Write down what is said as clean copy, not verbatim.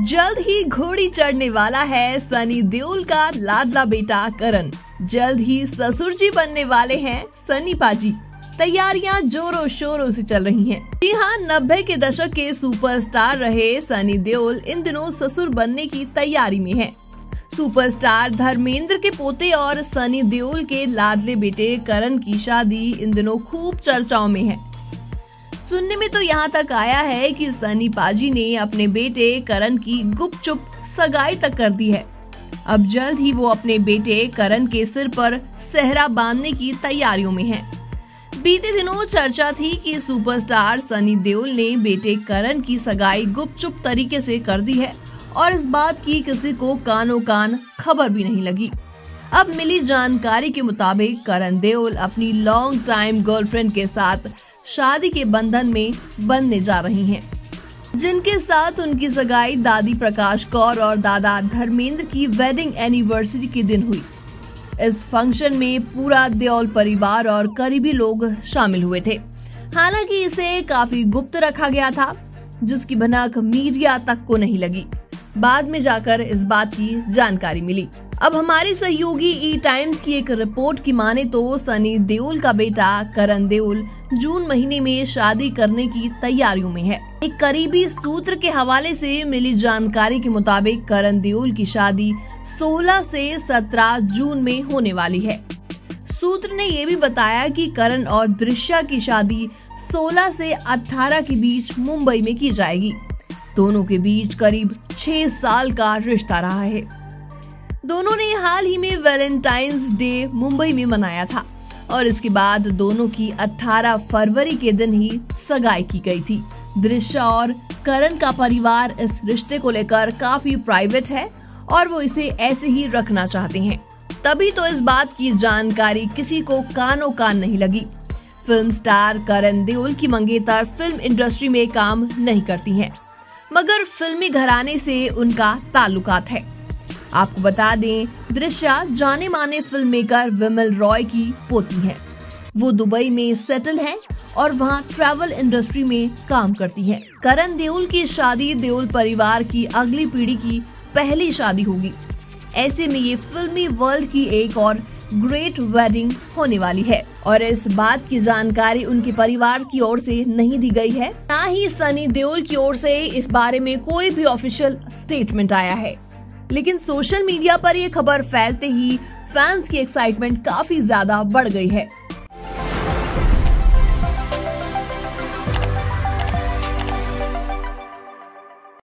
जल्द ही घोड़ी चढ़ने वाला है सनी देओल का लाडला बेटा करण। जल्द ही ससुर जी बनने वाले हैं सनी पाजी। तैयारियां जोरों शोरों से चल रही हैं। जी हाँ, 90 के दशक के सुपरस्टार रहे सनी देओल इन दिनों ससुर बनने की तैयारी में हैं। सुपरस्टार धर्मेंद्र के पोते और सनी देओल के लाडले बेटे करण की शादी इन दिनों खूब चर्चाओं में है। सुनने में तो यहाँ तक आया है कि सनी पाजी ने अपने बेटे करण की गुपचुप सगाई तक कर दी है। अब जल्द ही वो अपने बेटे करण के सिर पर सेहरा बांधने की तैयारियों में हैं। बीते दिनों चर्चा थी कि सुपरस्टार सनी देओल ने बेटे करण की सगाई गुपचुप तरीके से कर दी है और इस बात की किसी को कानों कान खबर भी नहीं लगी। अब मिली जानकारी के मुताबिक करण देओल अपनी लॉन्ग टाइम गर्लफ्रेंड के साथ शादी के बंधन में बंधने जा रही हैं, जिनके साथ उनकी सगाई दादी प्रकाश कौर और दादा धर्मेंद्र की वेडिंग एनिवर्सरी के दिन हुई। इस फंक्शन में पूरा देओल परिवार और करीबी लोग शामिल हुए थे। हालांकि इसे काफी गुप्त रखा गया था, जिसकी भनक मीडिया तक को नहीं लगी। बाद में जाकर इस बात की जानकारी मिली। अब हमारी सहयोगी ई टाइम्स की एक रिपोर्ट की माने तो सनी देओल का बेटा करण देओल जून महीने में शादी करने की तैयारियों में है। एक करीबी सूत्र के हवाले से मिली जानकारी के मुताबिक करण देओल की शादी 16 से 17 जून में होने वाली है। सूत्र ने ये भी बताया कि करण और दृश्या की शादी 16 से 18 के बीच मुंबई में की जाएगी। दोनों के बीच करीब 6 साल का रिश्ता रहा है। दोनों ने हाल ही में वैलेंटाइंस डे मुंबई में मनाया था और इसके बाद दोनों की 18 फरवरी के दिन ही सगाई की गई थी। दृश्या और करण का परिवार इस रिश्ते को लेकर काफी प्राइवेट है और वो इसे ऐसे ही रखना चाहते हैं। तभी तो इस बात की जानकारी किसी को कानों कान नहीं लगी। फिल्म स्टार करण देओल की मंगेतर फिल्म इंडस्ट्री में काम नहीं करती हैं, मगर फिल्मी घराने से उनका ताल्लुकात है। आपको बता दें, दृश्या जाने माने फिल्म मेकर विमल रॉय की पोती है। वो दुबई में सेटल है और वहाँ ट्रैवल इंडस्ट्री में काम करती है। करण देओल की शादी देओल परिवार की अगली पीढ़ी की पहली शादी होगी। ऐसे में ये फिल्मी वर्ल्ड की एक और ग्रेट वेडिंग होने वाली है और इस बात की जानकारी उनके परिवार की ओर से नहीं दी गई है, ना ही सनी देओल की ओर से इस बारे में कोई भी ऑफिशियल स्टेटमेंट आया है। लेकिन सोशल मीडिया पर ये खबर फैलते ही फैंस की एक्साइटमेंट काफी ज्यादा बढ़ गई है।